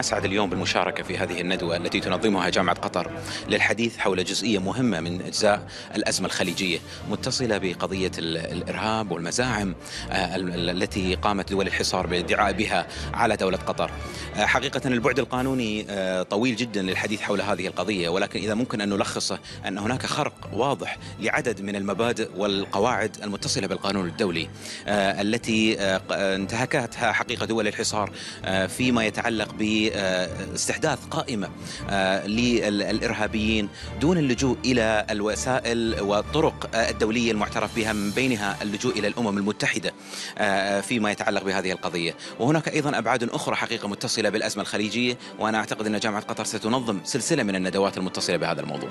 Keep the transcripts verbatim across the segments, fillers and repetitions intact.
نسعد اليوم بالمشاركة في هذه الندوة التي تنظمها جامعة قطر للحديث حول جزئية مهمة من أجزاء الأزمة الخليجية متصلة بقضية الإرهاب والمزاعم التي قامت دول الحصار بالادعاء بها على دولة قطر. حقيقة البعد القانوني طويل جدا للحديث حول هذه القضية، ولكن إذا ممكن أن نلخصه أن هناك خرق واضح لعدد من المبادئ والقواعد المتصلة بالقانون الدولي التي انتهكتها حقيقة دول الحصار فيما يتعلق باستحداث قائمة للإرهابيين دون اللجوء إلى الوسائل والطرق الدولية المعترف بها، من بينها اللجوء إلى الأمم المتحدة فيما يتعلق بهذه القضية. وهناك أيضا أبعاد أخرى حقيقة متصلة بالأزمة الخليجية، وأنا أعتقد أن جامعة قطر ستنظم سلسلة من الندوات المتصلة بهذا الموضوع.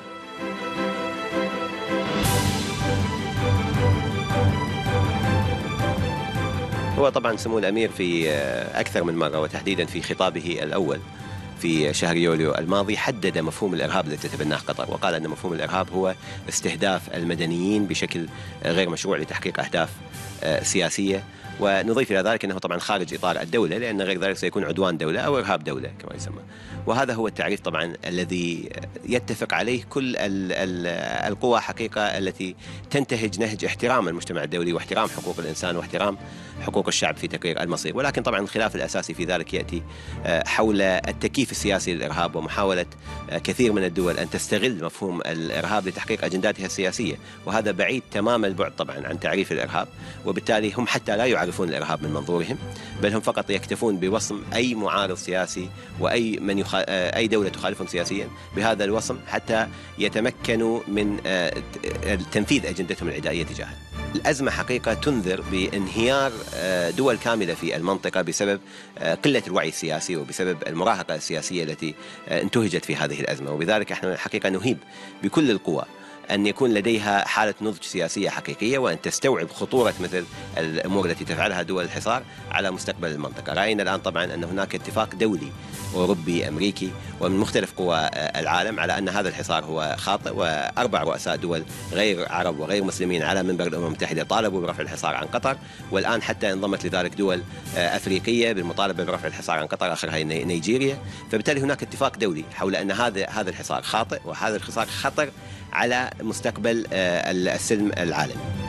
هو طبعا سمو الأمير في أكثر من مرة وتحديدا في خطابه الأول في شهر يوليو الماضي حدد مفهوم الإرهاب الذي تتبناه قطر، وقال أن مفهوم الإرهاب هو استهداف المدنيين بشكل غير مشروع لتحقيق أهداف سياسية، ونضيف إلى ذلك أنه طبعا خارج إطار الدولة، لأن غير ذلك سيكون عدوان دولة أو إرهاب دولة كما يسمى. وهذا هو التعريف طبعا الذي يتفق عليه كل القوى حقيقة التي تنتهج نهج احترام المجتمع الدولي واحترام حقوق الإنسان واحترام حقوق الشعب في تقرير المصير. ولكن طبعا الخلاف الأساسي في ذلك يأتي حول التكييف السياسي للإرهاب ومحاولة كثير من الدول أن تستغل مفهوم الإرهاب لتحقيق أجنداتها السياسية، وهذا بعيد تمام البعد طبعا عن تعريف الإرهاب. وبالتالي هم حتى لا يعرفون الإرهاب من منظورهم، بل هم فقط يكتفون بوصم أي معارض سياسي وأي من يخ... أي دولة تخالفهم سياسيا بهذا الوصم حتى يتمكنوا من تنفيذ أجندتهم العدائية تجاهه. الأزمة حقيقة تنذر بانهيار دول كاملة في المنطقة بسبب قلة الوعي السياسي وبسبب المراهقة السياسية التي انتهجت في هذه الأزمة. وبذلك احنا حقيقة نهيب بكل القوى أن يكون لديها حالة نضج سياسية حقيقية، وأن تستوعب خطورة مثل الأمور التي تفعلها دول الحصار على مستقبل المنطقة. رأينا الآن طبعا أن هناك اتفاق دولي أوروبي أمريكي ومن مختلف قوى العالم على أن هذا الحصار هو خاطئ، وأربع رؤساء دول غير عرب وغير مسلمين على منبر الأمم المتحدة طالبوا برفع الحصار عن قطر، والآن حتى انضمت لذلك دول أفريقية بالمطالبة برفع الحصار عن قطر، آخرها نيجيريا. فبالتالي هناك اتفاق دولي حول أن هذا هذا الحصار خاطئ، وهذا الحصار خطر على مستقبل السلم العالمي.